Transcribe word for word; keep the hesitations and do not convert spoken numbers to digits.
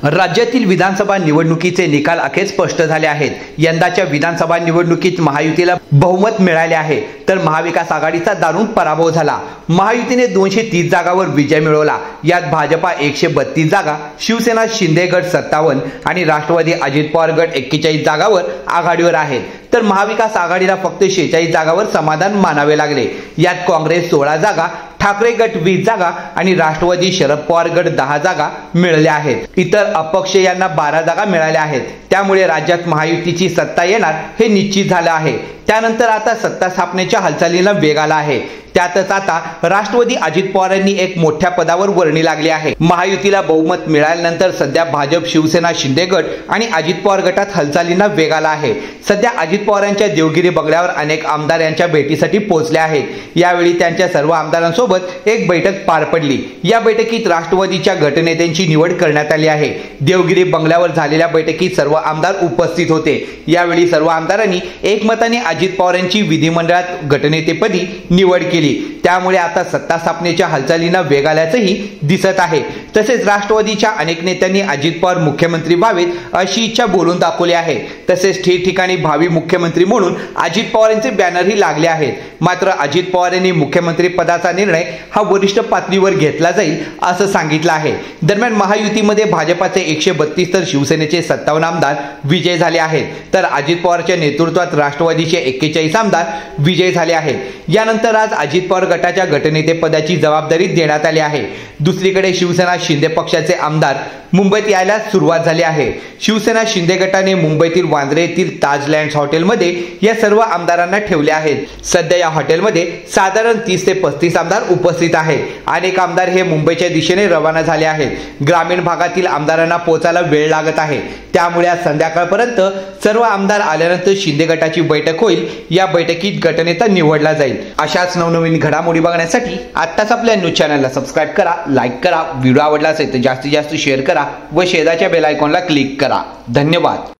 राज्यातील विधानसभा निवडणुकीचे निकाल अखेर स्पष्ट झाले आहेत। यंदाच्या विधानसभा निवडणुकीत महायुतीला बहुमत मिळाले आहे, तर महाविकास आघाडीचा दारुण पराभव झाला। महायुतीने दोनशे तीस जागांवर विजय मिळवला। यात भाजपा एकशे बत्तीस जागा, शिवसेना शिंदे गट सत्तावन्न आणि राष्ट्रवादी अजित पवार गट एक्केचाळीस जागांवर आघाडीवर आहेत, तर महाविकास आघाडीला फक्त शेहेचाळीस जागांवर समाधान मानावे लागले। यात काँग्रेस सोळा जागा, ठाकरे गट वीस जागा आणि राष्ट्रवादी शरद पवार गट दहा जागा मिळाल्या आहेत। इतर अपक्ष यांना बारा जागा मिळाल्या आहेत। त्यामुळे राज्यात महायुतीची सत्ता येणार हे निश्चित झालं आहे। त्यानंतर आता सत्ता स्थापनेच्या हालचालीला वेग आला आहे। त्यातच आता राष्ट्रवादी अजित पवारांनी एक मोठ्या पदावर वर्णी लागली आहे। महायुतीला बहुमत मिळाल्यानंतर सध्या भाजप, शिवसेना शिंदे गट आणि अजित पवार गटात हालचालींना वेग आला आहे। सध्या अजित पवारांच्या देवगिरी बंगल्यावर अनेक आमदार यांच्या भेटीसाठी पोहोचले आहेत। यावेळी त्यांच्या सर्व आमदारांसोबत एक बैठक पार पडली। या बैठकीत राष्ट्रवादीच्या गटनेत्यांची निवड करण्यात आली आहे। देवगिरी बंगल्यावर झालेल्या बैठकीत सर्व आमदार उपस्थित होते। यावेळी सर्व आमदारांनी एकमताने अजित पवारांची विधिमंडळात गटनेतेपदी निवड केली। त्यामुळे आता सत्ता स्थापनेच्या हालचालींना वेग आल्याचंही दिसत आहे। तसेच राष्ट्रवादीच्या अनेक नेत्यांनी अजित पवार मुख्यमंत्री व्हावेत अशी इच्छा बोलून दाखवली आहे। तसेच ठिकठिकाणी भावी मुख्यमंत्री म्हणून अजित पवारांचे बॅनरही लागले आहेत। मात्र अजित पवार यांनी मुख्यमंत्री पदाचा निर्णय हा वरिष्ठ पातळीवर घेतला जाईल असं सांगितलं आहे। दरम्यान महायुतीमध्ये भाजपाचे एकशे बत्तीस तर शिवसेनेचे सत्तावन्न आमदार विजय झाले आहेत, तर अजित पवारच्या नेतृत्वात राष्ट्रवादीचे एक्केचाळीस आमदार विजय झाले आहेत। यानंतर आज अजित पवार गटाच्या गटनेते पदाची जबाबदारी देण्यात आली आहे। दुसरीकडे शिवसेना शिंदे पक्षाचे आमदार मुंबईत यायला सुरुवात झाली आहे। शिवसेना शिंदे गटाने मुंबईतील वांद्रे येथील ताज लँड्स हॉटेलमध्ये या सर्व आमदारांना ठेवले आहेत। सध्या या हॉटेलमध्ये साधारण तीस ते पस्तीस आमदार उपस्थित आहेत। अनेक आमदार हे मुंबईच्या दिशेने रवाना झाले आहेत। ग्रामीण भागातील आमदारांना पोहोचायला वेळ लागत आहे। त्यामुळे आज संध्याकाळपर्यंत सर्व आमदार आल्यानंतर शिंदे गटाची बैठक होईल। या बैठकीत गटनेता निवडला जाईल। अशाच नवनवीन घडामोडी बघण्यासाठी आत्ताच आपल्या न्यूज चॅनलला सबस्क्राईब करा, लाईक करा, व्हिडिओ आवडला असेल तर जास्तीत जास्त शेअर करा व शेजारच्या बेल आयकॉनला क्लिक करा। धन्यवाद।